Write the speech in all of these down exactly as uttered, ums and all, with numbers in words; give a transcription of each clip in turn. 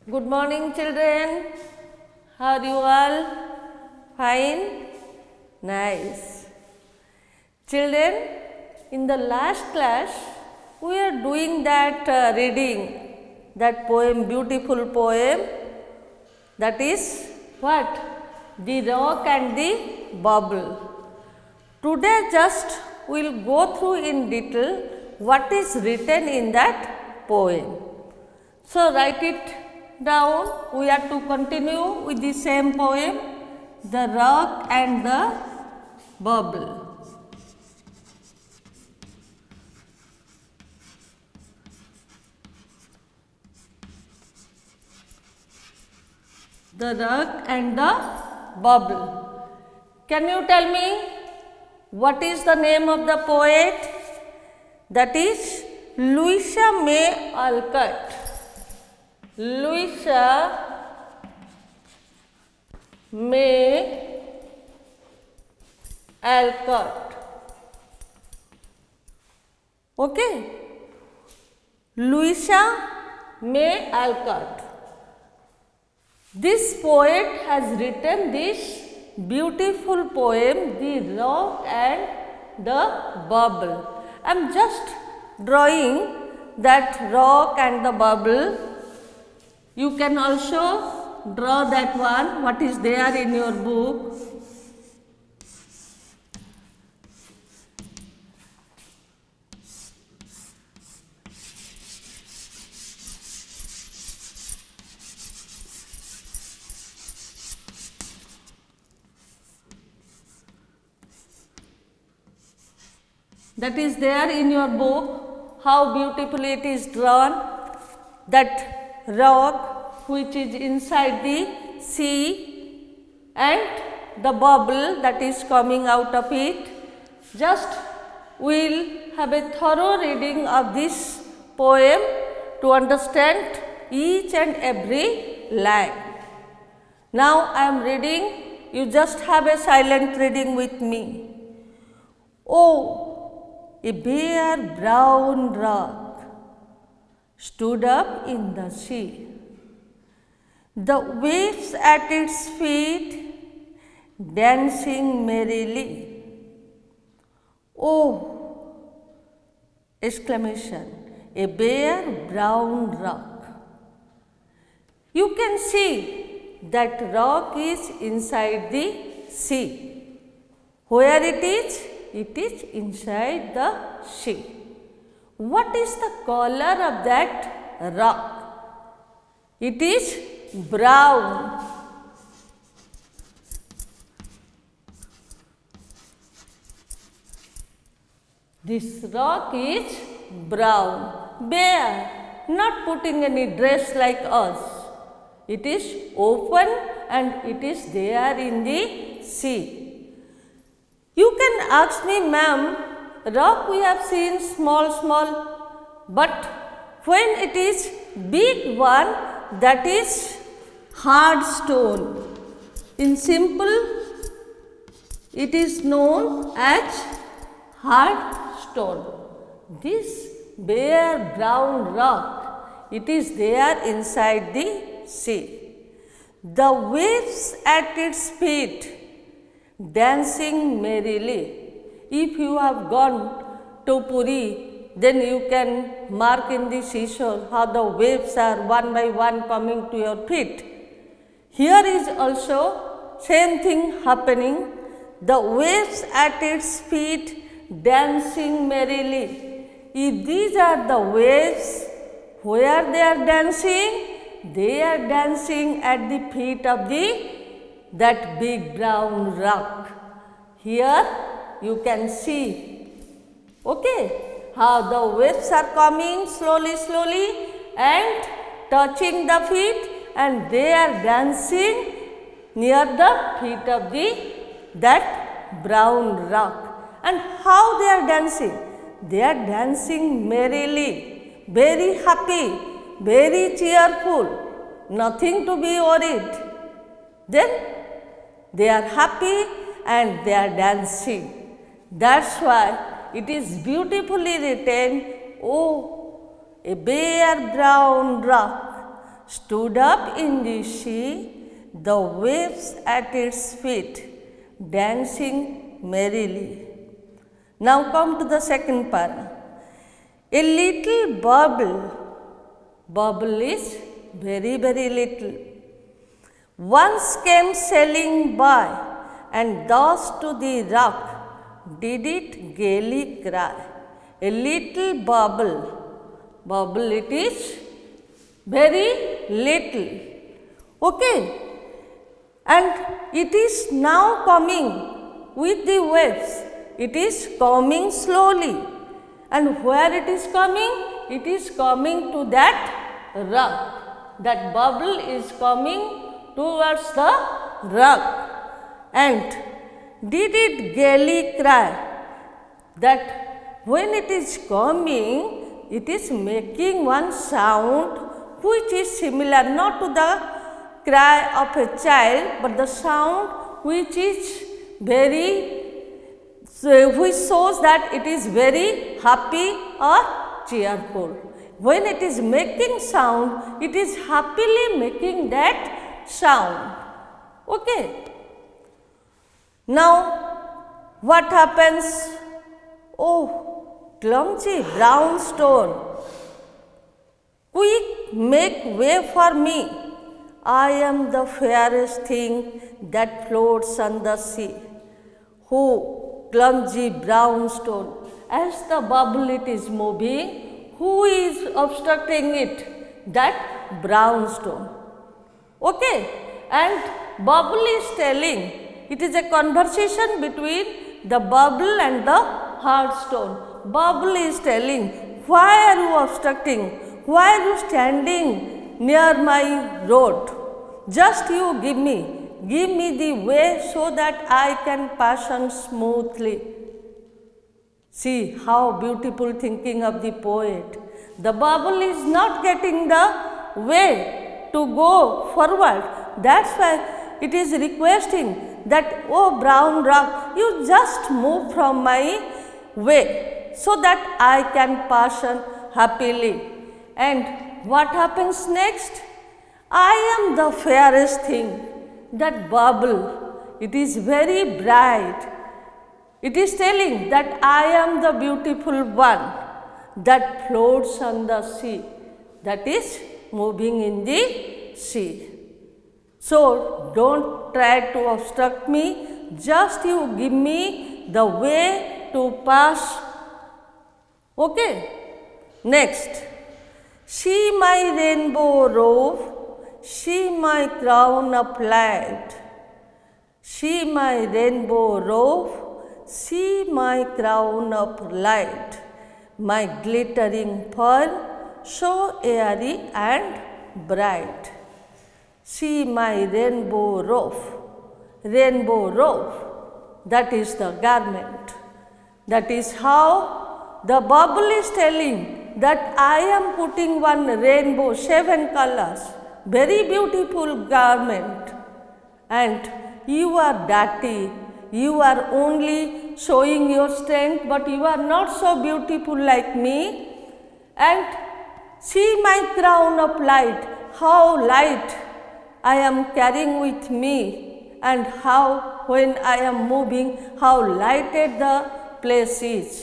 Good morning, children. How are you all? Fine? Nice. Children, in the last class, we are doing that uh, reading, that poem, beautiful poem, that is what? The Rock and the Bubble. Today just we will go through in detail what is written in that poem. So, write it down. We are to continue with the same poem, The Rock and the Bubble. The Rock and the Bubble. Can you tell me what is the name of the poet? That is Louisa May Alcott. Louisa May Alcott. Okay? Louisa May Alcott. This poet has written this beautiful poem, The Rock and the Bubble. I am just drawing that rock and the bubble. You can also draw that one, what is there in your book. That is there in your book, how beautifully it is drawn, that rock which is inside the sea and the bubble that is coming out of it. Just we will have a thorough reading of this poem to understand each and every line. Now I am reading, you just have a silent reading with me. Oh, a bare brown rock stood up in the sea. The waves at its feet dancing merrily. Oh! Exclamation. A bare brown rock. You can see that rock is inside the sea. Where it is? It is inside the sea. What is the color of that rock? It is brown. This rock is brown, bare, not putting any dress like us. It is open and it is there in the sea. You can ask me, ma'am, rock we have seen small, small, but when it is big one, that is hard stone. In simple, it is known as hard stone. This bare brown rock, it is there inside the sea. The waves at its feet dancing merrily. If you have gone to Puri, then you can mark in the seashore how the waves are one by one coming to your feet. Here is also same thing happening. The waves at its feet dancing merrily. If these are the waves, where they are dancing? They are dancing at the feet of the that big brown rock. Here you can see, okay, how the waves are coming slowly, slowly and touching the feet, and they are dancing near the feet of the that brown rock. And how they are dancing? They are dancing merrily, very happy, very cheerful, nothing to be worried. Then they are happy and they are dancing. That's why it is beautifully written, oh, a bare brown rock stood up in the sea, the waves at its feet, dancing merrily. Now come to the second para. A little bubble, bubble is very very little, once came sailing by, and thus to the rock did it gaily cry. A little bubble, bubble it is very little, okay, and it is now coming with the waves. It is coming slowly, and where it is coming? It is coming to that rock. That bubble is coming towards the rock, and did it gaily cry? That when it is coming, it is making one sound which is similar not to the cry of a child, but the sound which is very, so which shows that it is very happy or cheerful. When it is making sound, it is happily making that sound. Okay. Now, what happens? Oh, clumsy brown stone, quick, make way for me. I am the fairest thing that floats on the sea. Who, clumsy brown stone, as the bubble it is moving, who is obstructing it? That brown stone. Okay, and bubble is telling, it is a conversation between the bubble and the hard stone. Bubble is telling, why are you obstructing? Why are you standing near my road? Just you give me, give me the way so that I can pass on smoothly. See how beautiful thinking of the poet. The bubble is not getting the way to go forward. That's why it is requesting that, oh brown rock, you just move from my way so that I can pass on happily. And what happens next? I am the fairest thing. That bubble, it is very bright. It is telling that I am the beautiful one that floats on the sea, that is moving in the sea. So, don't try to obstruct me, just you give me the way to pass. Okay. Next, see my rainbow robe, see my crown of light. See my rainbow robe, see my crown of light, my glittering pearl, so airy and bright. See my rainbow robe, rainbow robe, that is the garment. That is how the bubble is telling that I am putting one rainbow, seven colors, very beautiful garment, and you are dirty, you are only showing your strength, but you are not so beautiful like me. And see my crown of light, how light I am carrying with me, and how when I am moving, how lighted the place is.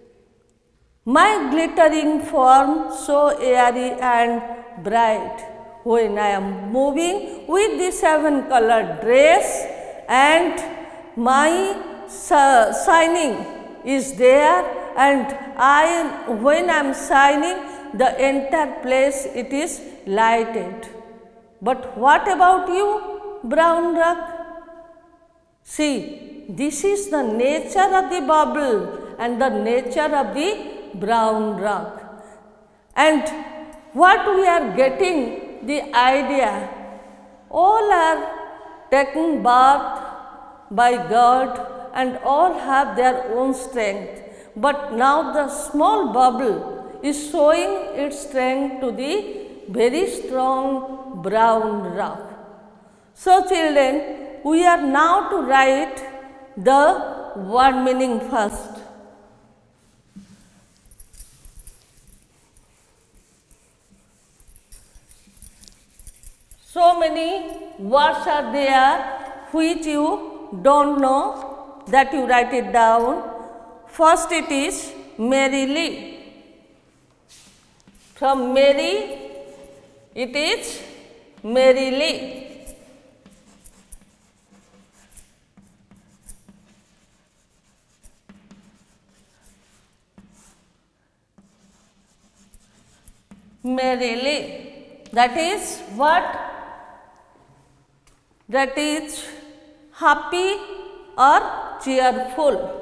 My glittering form so airy and bright, when I am moving with the seven colored dress, and my shining is there, and I, when I am shining, the entire place it is lighted. But what about you, brown rock? See, this is the nature of the bubble and the nature of the brown rock. And what we are getting the idea, all are taken bath by God and all have their own strength. But now the small bubble is showing its strength to the very strong brown rock. So children, we are now to write the word meaning first. So many words are there which you don't know, that you write it down. First it is merrily. From merry, it is merrily. Merrily, that is what? That is happy or cheerful.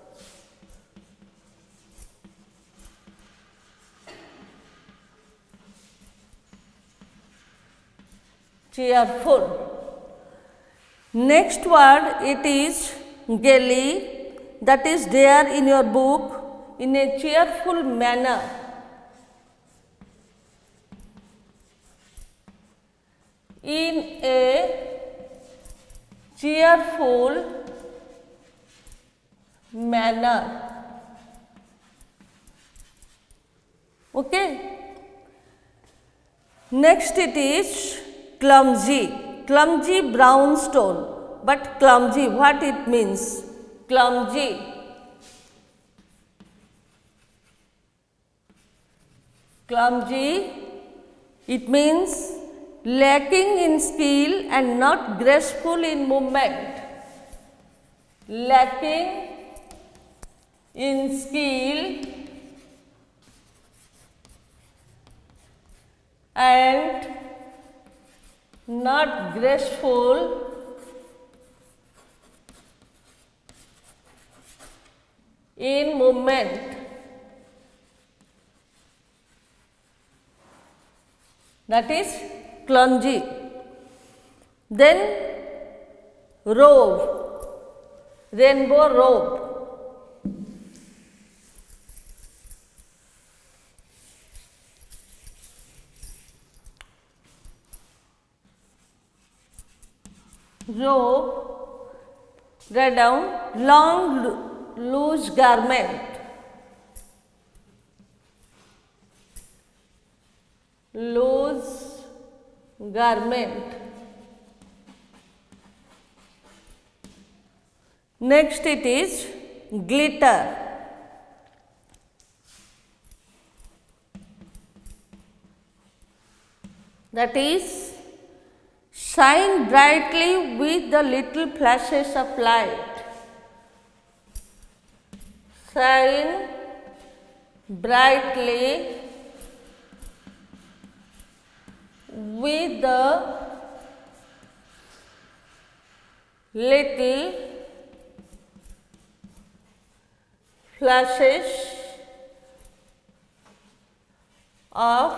Cheerful. Next word, it is gaily, that is there in your book, in a cheerful manner. In a cheerful manner. Okay. Next it is clumsy. Clumsy, brown stone. But clumsy, what it means? Clumsy. Clumsy, it means lacking in skill and not graceful in movement. Lacking in skill and not graceful in movement. That is clumsy. Then robe, rainbow robe. Robe, write down, long loose garment. Loose garment. Next it is glitter. That is shine brightly with the little flashes of light. Shine brightly with the little flashes of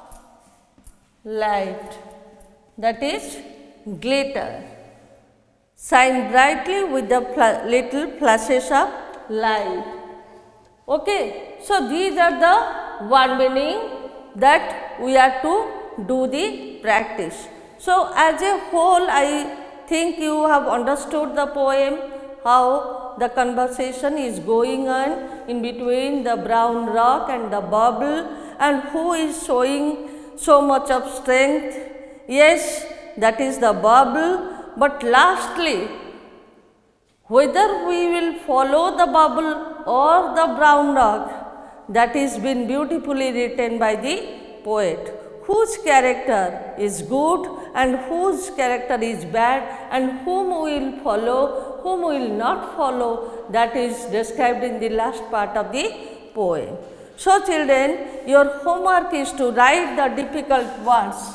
light. That is glitter. Shine brightly with the little flashes of light. Okay. So, these are the word meaning that we are to do the practice. So, as a whole, I think you have understood the poem, how the conversation is going on in between the brown rock and the bubble, and who is showing so much of strength. Yes, that is the bubble, but lastly, whether we will follow the bubble or the brown rock, that is been beautifully written by the poet. Whose character is good and whose character is bad, and whom we will follow, whom we will not follow, that is described in the last part of the poem. So, children, your homework is to write the difficult words.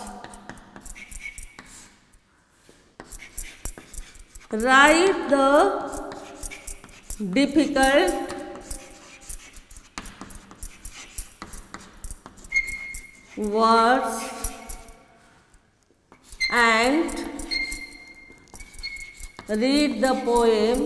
Write the difficult words and read the poem.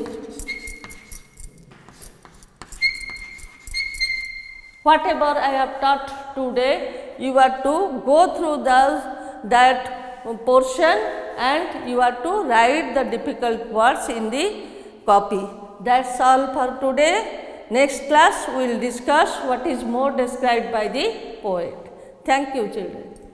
Whatever I have taught today, you are to go through the, that portion and you are to write the difficult words in the copy. That's all for today. Next class we will discuss what is more described by the poet. Thank you, children.